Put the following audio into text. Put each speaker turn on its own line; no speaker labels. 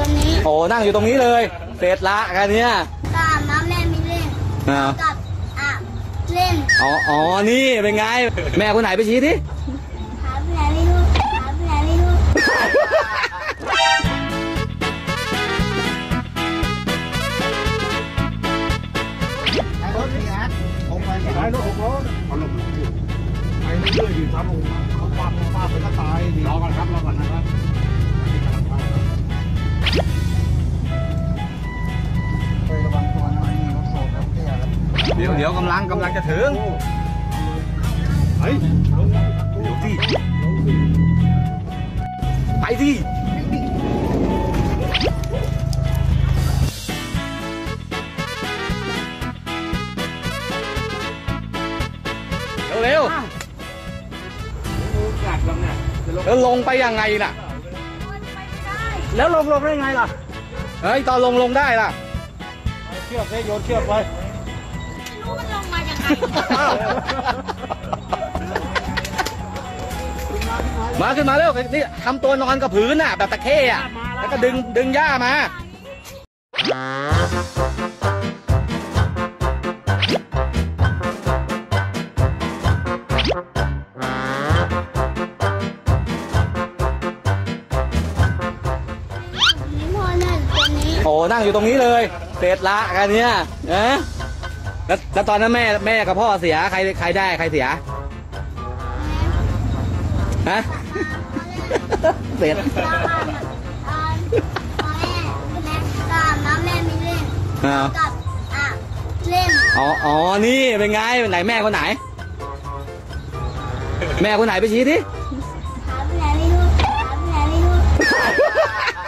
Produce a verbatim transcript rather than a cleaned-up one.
รงนี้
โอ้นั่งอยู่ตรงนี้เลยเสร็จละกันเนี้ย
ตามน้ำแม่ไม่เล่นกับอ่ะเล่น
อ๋ออ๋อนี่เป็นไงแม่คนไหนไปชี้ดิ
หาผู้ใหญ่ไม่รู้หาผู้ใหญ่ไม่รู้
รถนี่นะผมไปขายรถหกล้อเอาลงไปเรื่อยๆอยู่ทำองเขาฟาดฟาดไปก็ตายรอก่อนครับรอก่อนนะครับไประวังตัวนะไอ้นี่รถโซ่รถเตี้ยแล้วเดี๋ยวเดี๋ยวกำลังกำลังจะถึงเฮ้ยเดี๋ยวที่ไปที่เร็วแล้วลงไปยังไงล่ะแล้วลงลงได้ไงล่ะเฮ้ยตอนลงลงได้ล่ะเชือกไปโยนเชือกไป
ไม่รู้มันลงมายังไง
มาขึ้นมาเร็วนี่ทำตัวนอนกับพื้นน่ะแบบตะเข้อะแล้วก็ดึงดึงหญ้ามาโอ้นั่งอยู่ตรงนี้เลยเสร็จละกันเนี้ยนะแล้วแล้วตอนนั้นแม่แม่กับพ่อเสียใครใครได้ใครเสียฮะเสร็จ
น้ำแม่ไม่เล่นกับอ่ะเล่น
อ๋ออ๋อนี่เป็นไงไหนแม่คนไหนแม่คนไหนไปชี้ดิ
หาผู้ใหญ่ไม่รู้หาผู้ใหญ่ไม่รู้